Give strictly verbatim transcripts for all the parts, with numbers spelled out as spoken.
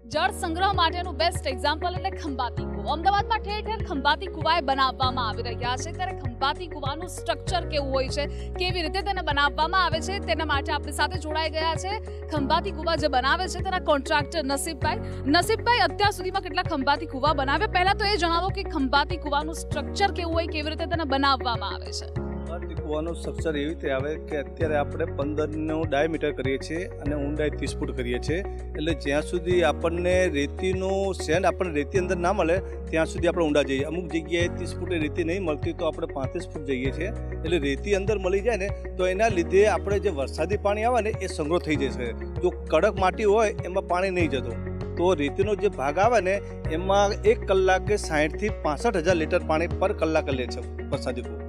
જળ સંગ્રહ માટેનું બેસ્ટ એક્ઝામ્પલ એટલે ખંભાતી કૂવો। અમદાવાદમાં ઠેર ઠેર ખંભાતી કૂવા બનાવવામાં આવી રહ્યા છે, ત્યારે ખંભાતી કૂવાનું સ્ટ્રક્ચર કેવું હોય છે, કેવી રીતે તેને બનાવવામાં આવે છે, તેના માટે આપણી સાથે જોડાઈ ગયા છે ખંભાતી કૂવા જે બનાવે છે તેના કોન્ટ્રાક્ટર નસીબભાઈ। નસીબભાઈ, અત્યાર સુધીમાં કેટલા ખંભાતી કૂવા બનાવ્યા, પહેલા તો એ જણાવો કે ખંભાતી કૂવાનું સ્ટ્રક્ચર કેવું હોય, કેવી રીતે તેને બનાવવામાં આવે છે। ખંભાતી કૂવાનું સ્ટ્રક્ચર એવી રીતે આવે કે અત્યારે આપણે પંદરનું ડાયામીટર કરીએ છીએ અને ઊંડાઈ ત્રીસ ફૂટ કરીએ છીએ, એટલે જ્યાં સુધી આપણને રેતીનું સેન્ડ આપણને રેતી અંદર ના મળે ત્યાં સુધી આપણે ઊંડા જઈએ। અમુક જગ્યાએ ત્રીસ ફૂટે રેતી નહીં મળતી તો આપણે પાંત્રીસ ફૂટ જઈએ છીએ, એટલે રેતી અંદર મળી જાય ને તો એના લીધે આપણે જે વરસાદી પાણી આવે ને એ સંગ્રહ થઈ જશે। જો કડક માટી હોય એમાં પાણી નહીં જતું, તો રેતીનો જે ભાગ આવે ને એમાં એક કલાકે સાહીઠથી પાસઠ હજાર લીટર પાણી પર કલાકે લે છે વરસાદી કૂવો।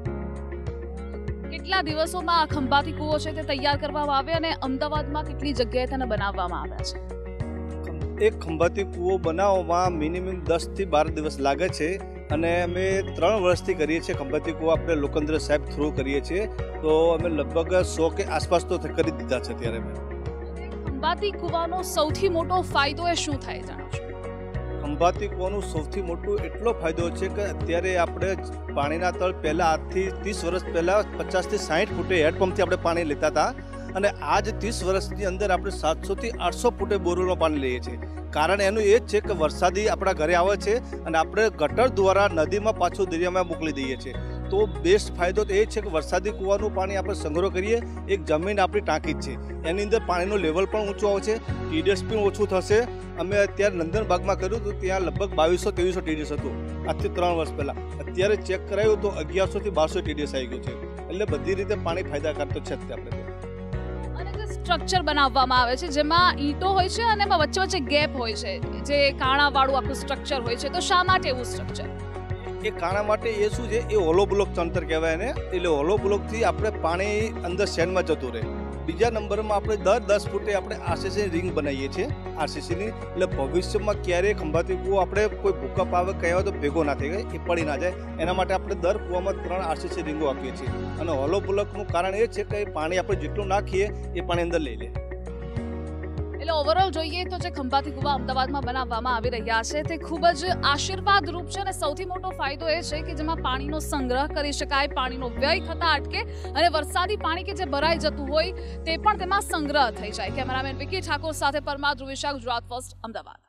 કેટલા દિવસોમાં આ ખંભાતી કૂવો છે તે તૈયાર કરવામાં આવે અને અમદાવાદમાં કેટલી જગ્યાએ તેને બનાવવામાં આવ્યા છે? એક ખંભાતી કૂવો બનાવવામાં મિનિમમ દસ થી બાર દિવસ લાગે છે અને અમે ત્રણ વર્ષથી કરીએ છીએ ખંભાતી કૂવો આપણે લોકેન્દ્ર સાહેબ થ્રુ કરીએ છીએ, તો અમે લગભગ સો કે આસપાસ તો કરી દીધા છે અત્યારે અમે। ખંભાતી કૂવાનો સૌથી મોટો ફાયદો એ શું થાય જણાવશો? ખંભાતી કૂવાનું સૌથી મોટું એટલો ફાયદો છે કે અત્યારે આપણે પાણીના તળ પહેલાં આજથી ત્રીસ વર્ષ પહેલાં પચાસથી સાઠ ફૂટે હેડપંપથી આપણે પાણી લેતા હતા અને આજ ત્રીસ વર્ષની અંદર આપણે સાતસોથી આઠસો ફૂટે બોરવેલમાં પાણી લઈએ છીએ। કારણ એનું એ જ છે કે વરસાદી આપણા ઘરે આવે છે અને આપણે ગટર દ્વારા નદીમાં પાછું દરિયામાં મોકલી દઈએ છીએ, તો બેસ્ટ ફાયદો તો એ છે કે વરસાદી કૂવાનું પાણી આપણે સંગ્રહ કરીએ, એક જમીન આપણી ટાંકી જ છે, એની અંદર પાણીનું લેવલ પણ ઊંચું આવે છે, ટીડીએસ પણ ઓછું થશે। અમે અત્યારે નંદનબાગમાં કર્યું હતું, ત્યાં લગભગ બાવીસો ત્રેવીસો ટીડીએસ હતું આજથી ત્રણ વર્ષ પહેલાં, અત્યારે ચેક કરાયું તો અગિયારસોથી બારસો ટીડીએસ આવી ગયું છે, એટલે બધી રીતે પાણી ફાયદાકાર તો છે જ આપણે। અને જે સ્ટ્રક્ચર બનાવવામાં આવે છે જેમાં ઈંટો હોય છે અને એમાં વચ્ચે વચ્ચે ગેપ હોય છે, જે કાણાવાળું આખું સ્ટ્રક્ચર હોય છે, તો શા માટે એવું સ્ટ્રક્ચર? એ કાણા માટે એ શું છે, એ હોલો બ્લોક તંત્ર કહેવાય એને, એટલે હોલો બ્લોકથી આપણે પાણી અંદર સેન્ડમાં જતું રહે। બીજા નંબરમાં આપણે દર દસ ફૂટે આપણે આરસીસીની રિંગ બનાવીએ છીએ આરસીસીની, એટલે ભવિષ્યમાં ક્યારેય ખંભાતી કૂવો આપણે કોઈ ભૂકંપ આવે કહેવાય તો ભેગો ના થઈ જાય, એ પડી ના જાય, એના માટે આપણે દર કૂવામાં ત્રણ આરસીસી રિંગો આપીએ છીએ। અને હોલો બ્લોકનું કારણ એ છે કે પાણી આપણે જેટલું નાખીએ એ પાણી અંદર લઈ લે। એટલે ઓવરઓલ જોઈએ તો જે ખંભાતી કૂવા અમદાવાદમાં બનાવવામાં આવી રહ્યા છે તે ખૂબ જ આશીર્વાદરૂપ છે અને સૌથી મોટો ફાયદો એ છે કે જેમાં પાણીનો સંગ્રહ કરી શકાય, પાણીનો વ્યય થતા અટકે અને વરસાદી પાણી કે જે ભરાઈ જતું હોય તે પણ તેમાં સંગ્રહ થઈ જાય। કેમેરામેન વિકી ઠાકોર સાથે પરમાર ધ્રુવિશા, ગુજરાત ફર્સ્ટ, અમદાવાદ।